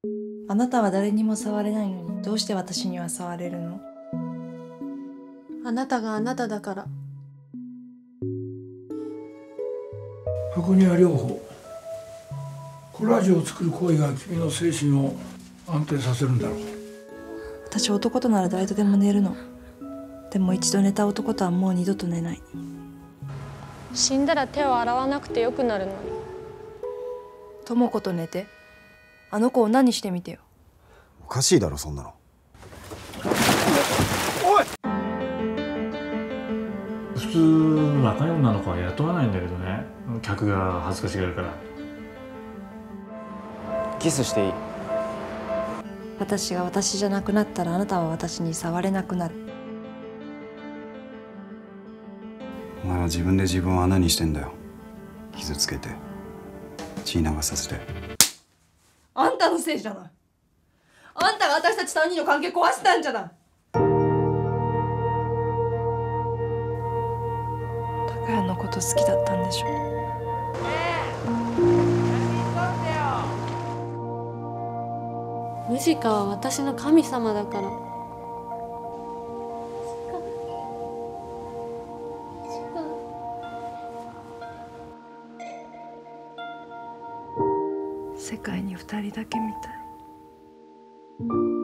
あなたは誰にも触れないのに、どうして私には触れるの？ あなたがあなただから。 白ニア療法、コラージュを作る行為が君の精神を安定させるんだろう。 私男となら誰とでも寝るの。でも一度寝た男とはもう二度と寝ない。 死んだら手を洗わなくてよくなるのに。 智子と寝て、あの子を何してみてよ。 おかしいだろそんなの。 おい！ 普通若い女の子は雇わないんだけどね、客が恥ずかしがるから。 キスしていい？ 私が私じゃなくなったらあなたは私に触れなくなる。 お前は自分で自分を穴にしてんだよ。傷つけて血流させて。 あんたのせいじゃない。あんたが私たち3人の関係壊したんじゃない。高谷のこと好きだったんでしょ。 ムジカは私の神様だから。 世界に2人だけみたい。